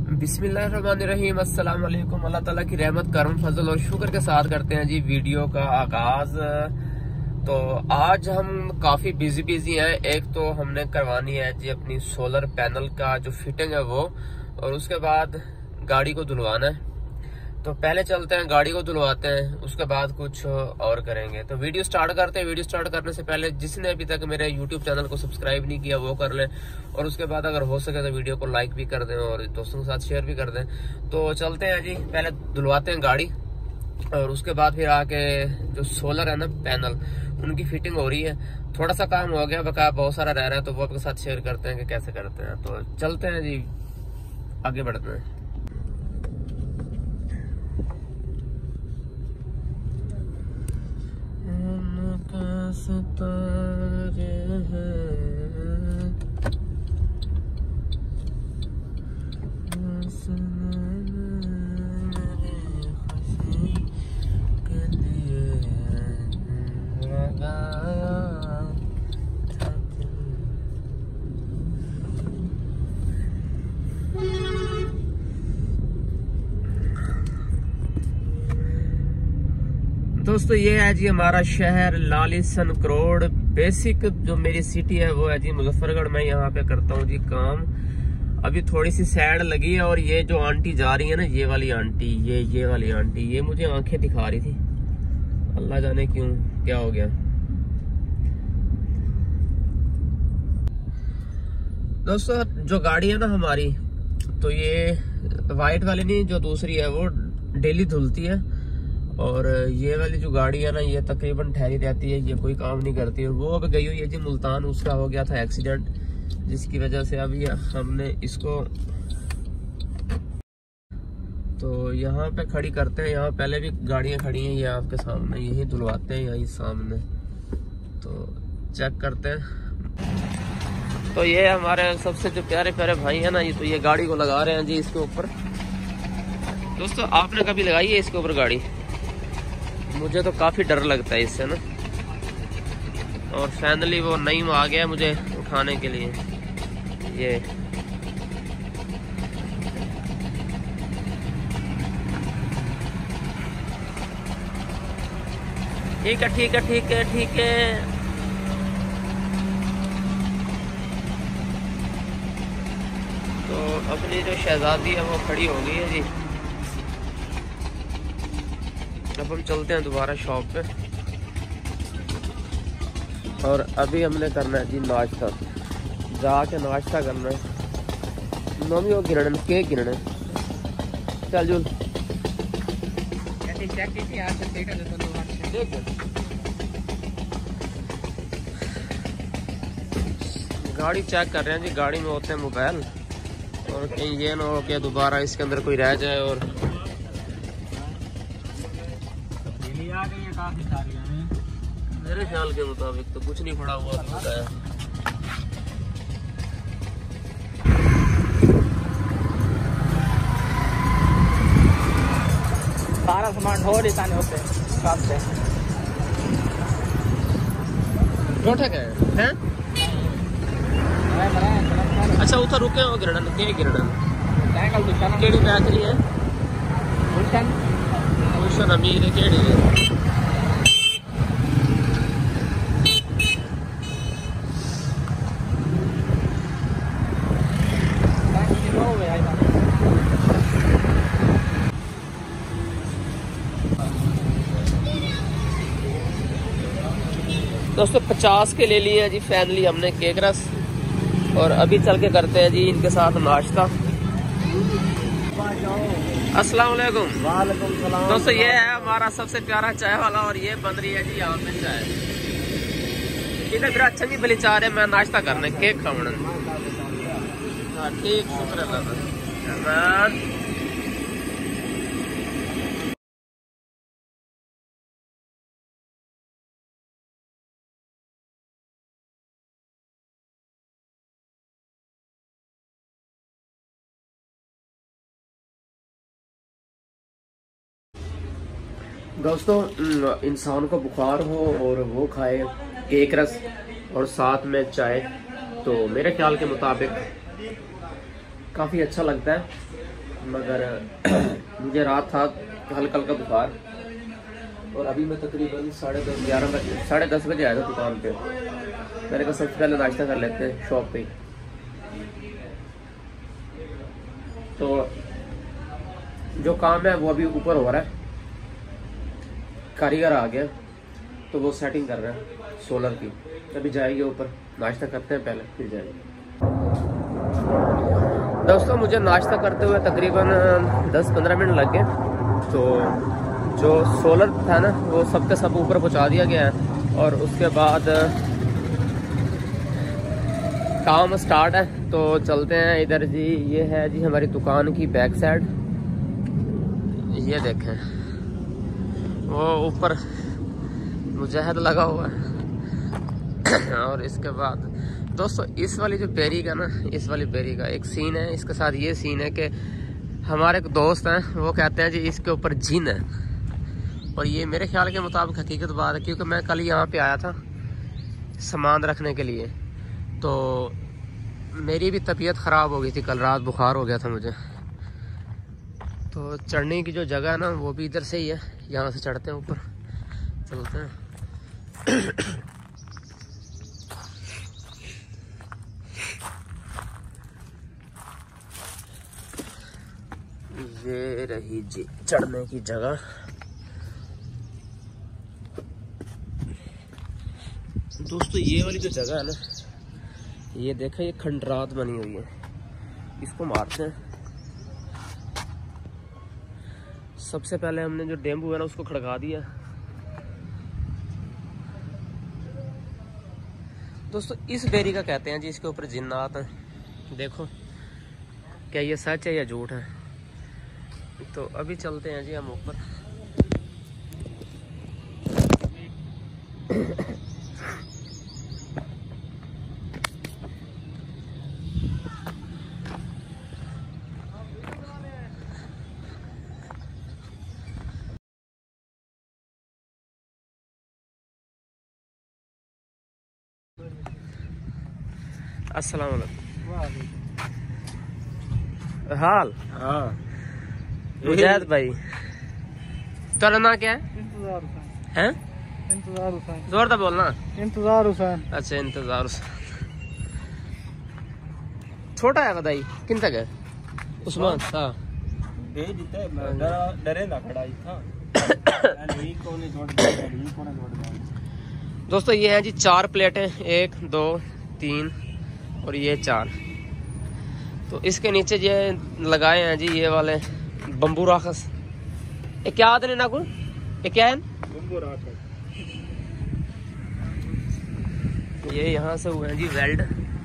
बिस्मिल्लाहिर्रहमानिर्रहीम। अस्सलाम वालेकुम। अल्लाह ताला की रहमत, करम, फजल और शुक्र के साथ करते हैं जी वीडियो का आगाज। तो आज हम काफी बिजी हैं। एक तो हमने करवानी है जी अपनी सोलर पैनल का जो फिटिंग है वो, और उसके बाद गाड़ी को धुलवाना है। तो पहले चलते हैं गाड़ी को धुलवाते हैं, उसके बाद कुछ और करेंगे। तो वीडियो स्टार्ट करते हैं। वीडियो स्टार्ट करने से पहले जिसने अभी तक मेरे यूट्यूब चैनल को सब्सक्राइब नहीं किया वो कर लें, और उसके बाद अगर हो सके तो वीडियो को लाइक भी कर दें और दोस्तों के साथ शेयर भी कर दें। तो चलते हैं जी, पहले धुलवाते हैं गाड़ी और उसके बाद फिर आके जो सोलर है ना पैनल, उनकी फिटिंग हो रही है। थोड़ा सा काम हो गया, बकाया बहुत सारा रह रहा है, तो वो आपके साथ शेयर करते हैं कि कैसे करते हैं। तो चलते हैं जी, आगे बढ़ते हैं। दोस्तों ये है जी हमारा शहर लालिसन करोड़। बेसिक जो मेरी सिटी है वो है जी मुजफ्फरगढ़। मैं यहाँ पे करता हूँ जी काम। अभी थोड़ी सी सैड लगी है, और ये जो आंटी जा रही है ना, ये वाली आंटी, ये वाली आंटी, ये मुझे आंखें दिखा रही थी, अल्लाह जाने क्यों क्या हो गया। दोस्तों जो गाड़ी है ना हमारी, तो ये वाइट वाली नहीं, जो दूसरी है वो डेली धुलती है, और ये वाली जो गाड़ी है ना ये तकरीबन ठहरी रहती है, ये कोई काम नहीं करती है। वो अब गई हुई है जी मुल्तान, उसका हो गया था एक्सीडेंट, जिसकी वजह से अभी हमने इसको तो यहाँ पे खड़ी करते हैं। यहाँ पहले भी गाड़ियाँ खड़ी हैं, ये आपके सामने यही धुलवाते हैं, यही सामने। तो चेक करते हैं। तो ये हमारे सबसे जो प्यारे प्यारे भाई है ना, ये तो ये गाड़ी को लगा रहे हैं जी इसके ऊपर। दोस्तों आपने कभी लगाई है इसके ऊपर गाड़ी? मुझे तो काफी डर लगता है इससे ना। और फाइनली वो नईम आ गया मुझे उठाने के लिए। ये ठीक है ठीक है ठीक है ठीक है। तो अपनी जो शहजादी है वो खड़ी हो गई है जी। अब हम चलते हैं दोबारा शॉप पे, और अभी हमने करना है जी नाश्ता। जाके नाश्ता करना है। मम्मी वो गिरने केक गिरने चल जुल गाड़ी चेक कर रहे हैं जी। गाड़ी में होते हैं मोबाइल, और कहीं ये ना हो कि दोबारा इसके अंदर कोई रह जाए। और मेरे ख्याल के मुताबिक तो कुछ नहीं पड़ा हुआ होता है। सारा सामान ढो निशाने होते हैं। हैं? अच्छा उधर रुके हो गिरडन के गिरडन केड़ी बेकरी है? गुलशन अमीर है केड़ी है? दोस्तों 50 के ले लिए हैं जी फाइनली हमने केक रस, और अभी चल के करते हैं जी इनके साथ नाश्ता। अस्सलाम वालेकुम। वालेकुम सलाम। दोस्तों ये है हमारा सबसे प्यारा चाय वाला, और ये बन रही है जी यहाँ पे चाय। इधर मेरा अच्छा नहीं भली चाह रहे, मैं नाश्ता करने केक खाने। हाँ ठीक, शुक्र अल्लाह। दोस्तों इंसान को बुखार हो और वो खाए केक रस और साथ में चाय, तो मेरे ख्याल के मुताबिक काफ़ी अच्छा लगता है। मगर मुझे रात था हल्का हल्का बुखार, और अभी मैं तकरीबन 10:30 बजे आया था दुकान पे। मैंने कहा सबसे पहले नाश्ता कर लेते हैं शॉप पे। तो जो काम है वो अभी ऊपर हो रहा है, कारीगर आ गया तो वो सेटिंग कर रहे हैं सोलर की। अभी जाएंगे ऊपर, नाश्ता करते हैं पहले फिर जाएंगे। दोस्तों मुझे नाश्ता करते हुए तकरीबन 10-15 मिनट लग गए। तो जो सोलर था ना वो सबके सब ऊपर पहुंचा दिया गया है, और उसके बाद काम स्टार्ट है। तो चलते हैं इधर जी। ये है जी हमारी दुकान की बैक साइड, ये देखें वो ऊपर मुजाहिद लगा हुआ है। और इसके बाद दोस्तों इस वाली जो बेरी का ना, इस वाली बेरी का एक सीन है। इसके साथ ये सीन है कि हमारे एक दोस्त हैं, वो कहते हैं जी इसके ऊपर जिन है, और ये मेरे ख्याल के मुताबिक हकीकत बात है। क्योंकि मैं कल यहाँ पे आया था सामान रखने के लिए, तो मेरी भी तबीयत ख़राब हो गई थी कल रात, बुखार हो गया था मुझे। तो चढ़ने की जो जगह है ना वो भी इधर से ही है, यहाँ से चढ़ते हैं ऊपर, चलते हैं। ये रही जी चढ़ने की जगह। दोस्तों ये वाली जो जगह है ना, ये देखें ये खंडरात बनी हुई है, इसको मारते हैं। सबसे पहले हमने जो डेम्बू है ना उसको खड़का दिया। दोस्तों इस बेरी का कहते हैं जी इसके ऊपर जिन्नात हैं। देखो क्या ये सच है या झूठ है। तो अभी चलते हैं जी हम ऊपर। अस्सलाम वालेकुम। हाल मुजाहिद भाई, तेरा नाम क्या है? इंतजार हुसैन। हैं? इंतजार हुसैन। जोर से बोलना। इंतजार हुसैन। अच्छा इंतजार हुसैन। छोटा है बताई किन तक है? उस्मान हाँ डरे ना खड़ाई था। दोस्तों ये हैं जी 4 प्लेटें, 1 2 3 और ये 4। तो इसके नीचे ये लगाए हैं जी ये वाले बम्बू राखस। ये क्या आते हैं ना को? ये क्या है? बम्बू राखस। ये यहाँ से हुए हैं जी वेल्ड।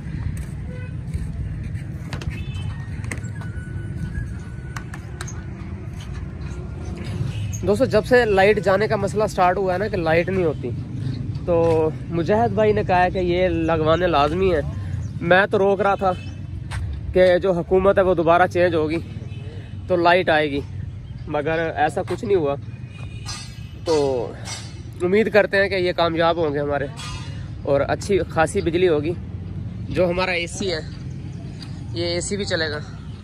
दोस्तों जब से लाइट जाने का मसला स्टार्ट हुआ है ना कि लाइट नहीं होती, तो मुजाहिद भाई ने कहा है कि ये लगवाने लाजमी है। मैं तो रोक रहा था कि जो हुकूमत है वो दोबारा चेंज होगी तो लाइट आएगी, मगर ऐसा कुछ नहीं हुआ। तो उम्मीद करते हैं कि ये कामयाब होंगे हमारे और अच्छी खासी बिजली होगी। जो हमारा एसी है ये एसी भी चलेगा।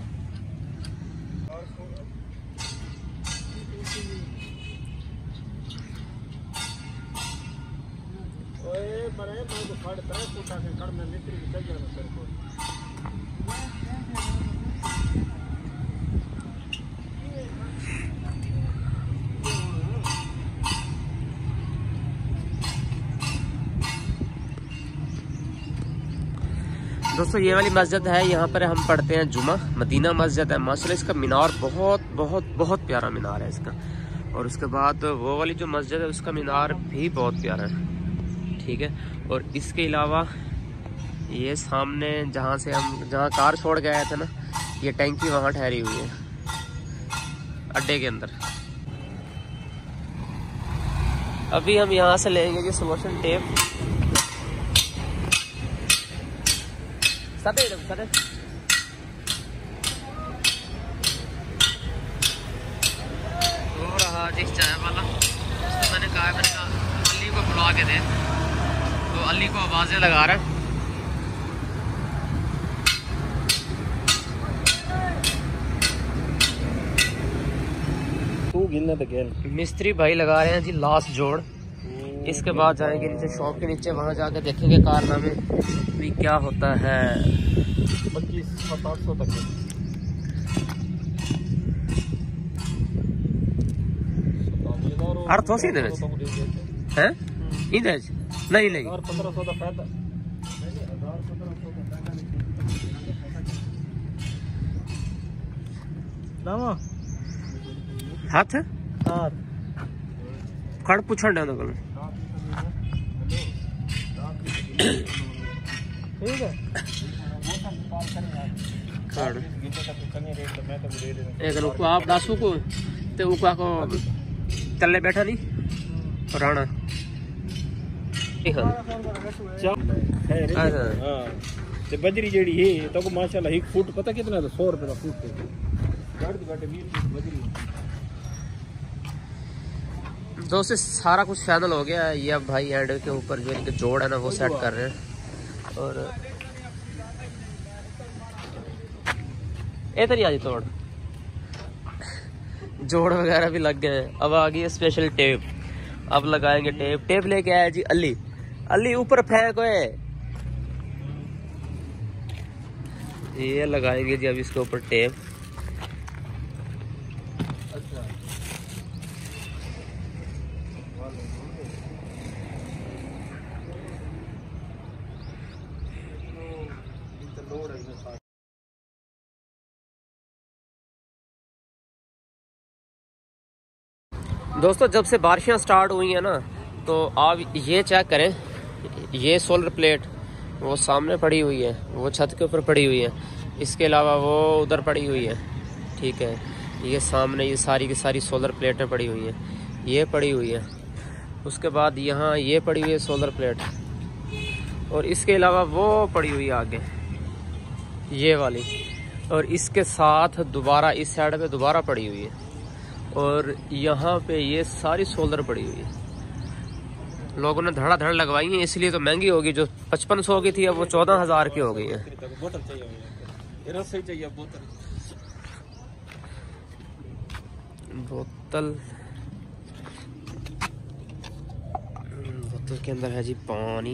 दोस्तों ये वाली मस्जिद है, यहाँ पर हम पढ़ते हैं जुमा। मदीना मस्जिद है माशाल्लाह। इसका मीनार बहुत बहुत बहुत प्यारा मीनार है इसका। और उसके बाद वो वाली जो मस्जिद है उसका मीनार भी बहुत प्यारा है, ठीक है। और इसके अलावा ये सामने जहाँ कार छोड़ के आए थे ना, ये टैंकी वहाँ ठहरी हुई है अड्डे के अंदर। अभी हम यहाँ से लेंगे जी सोल्यूशन टेप। वो रहा जी चाय वाला। उसको मैंने कहा अली को बुला के दे, तो अली को आवाज़ें लगा रहा है। गिनने तो गेल मिस्त्री भाई लगा रहे हैं जी लास्ट जोड़। इसके बाद जाएंगे नीचे शॉप के नीचे, वहाँ जाके देखेंगे कारनामे भी क्या होता है। 2500 तक अर्थ होसी हैं इधर नहीं नहीं 1500 का फायदा लामा हाथ हां खड़ पुछण दे कोल ठीक है खड़ एक रुको आप दासू को ते उका को चले बैठा नहीं राणा ते बजरी जेड़ी है तो को माशाल्लाह 1 फुट पता कितना है 100 रुपए का फुट है गाड़ी गाड़ी 20 बजरी। दोस्तों सारा कुछ फाइनल हो गया है। ये अब भाई एंड के ऊपर जो इनके जोड़ है ना वो सेट कर रहे हैं और ए तरी आज तोड़ जोड़ वगैरह भी लग गए हैं। अब आ गई है स्पेशल टेप, अब लगाएंगे टेप। टेप लेके आया जी अली, अली ऊपर फेंको है, ये लगाएंगे जी अब इसके ऊपर टेप। दोस्तों जब से बारिशें स्टार्ट हुई हैं ना तो आप ये चेक करें, ये सोलर प्लेट वो सामने पड़ी हुई है, वो छत के ऊपर पड़ी हुई है, इसके अलावा वो उधर पड़ी हुई है, ठीक है। ये सामने ये सारी की सारी सोलर प्लेटें पड़ी हुई हैं, ये पड़ी हुई है। उसके बाद यहाँ ये पड़ी हुई है सोलर प्लेट, और इसके अलावा वो पड़ी हुई है आगे ये वाली, और इसके साथ दोबारा इस साइड पे दोबारा पड़ी हुई है, और यहाँ पे ये सारी सोलर पड़ी हुई है। लोगों ने धड़ाधड़ लगवाई है, इसलिए तो महंगी होगी। जो 5500 की थी अब वो 14000 की हो गई है। बोतल चाहिए बोतल के अंदर है जी पानी।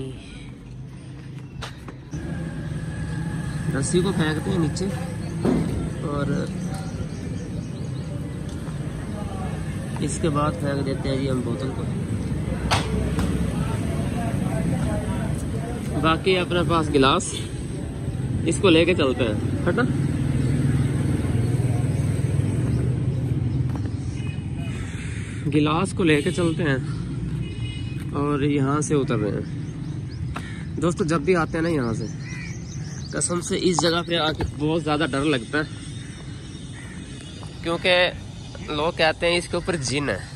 रस्सी को फेंकते हैं नीचे और इसके बाद फेंक देते हैं जी हम बोतल को। बाकी अपने पास गिलास, इसको लेके चलते हैं, हटना। गिलास को लेके चलते हैं और यहाँ से उतर रहे हैं। दोस्तों जब भी आते हैं ना यहाँ से, कसम से इस जगह पे आके बहुत ज़्यादा डर लगता है, क्योंकि लोग कहते हैं इसके ऊपर जिन है।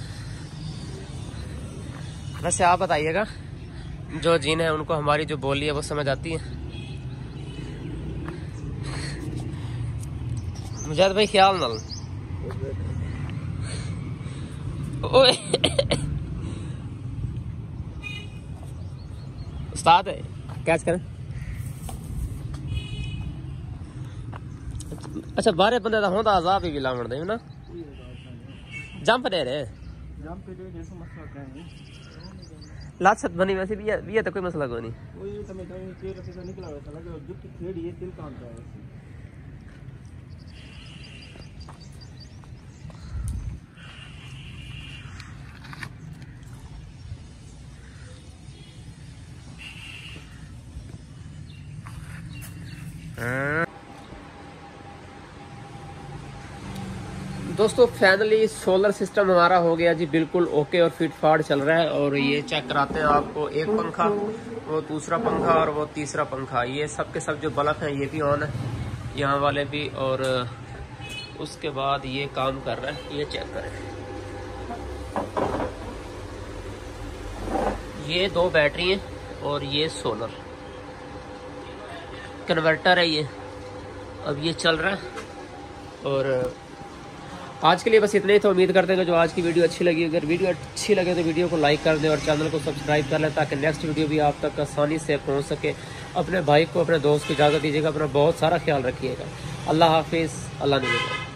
वैसे आप बताइएगा, जो जिन है उनको हमारी जो बोली है वो समझ आती है? मुजाहिद भाई ख्याल नल उस्ताद कैच करें। अच्छा 12 बंदे का होता आजाब ही गिला मर दे ना, जंप दे रहे लात सत बनी। वैसे भी ये तो कोई मसला कोई नहीं। दोस्तों फाइनली सोलर सिस्टम हमारा हो गया जी बिल्कुल ओके और फिट फाट चल रहा है। और ये चेक कराते हैं आपको, एक पंखा, वो दूसरा पंखा और वो तीसरा पंखा, ये सब के सब जो बल्ब हैं ये भी ऑन है, यहाँ वाले भी। और उसके बाद ये काम कर रहा है, ये चेक करें। ये 2 बैटरी हैं और ये सोलर कन्वर्टर है। ये अब ये चल रहा है। और आज के लिए बस इतना ही था। उम्मीद करते हैं कि जो आज की वीडियो अच्छी लगी, अगर वीडियो अच्छी लगे तो वीडियो को लाइक कर दें और चैनल को सब्सक्राइब कर लें, ताकि नेक्स्ट वीडियो भी आप तक आसानी से पहुंच सके। अपने भाई को, अपने दोस्त को इजाज़त दीजिएगा। अपना बहुत सारा ख्याल रखिएगा। अल्लाह हाफिज़, अल्लाह निगहबान।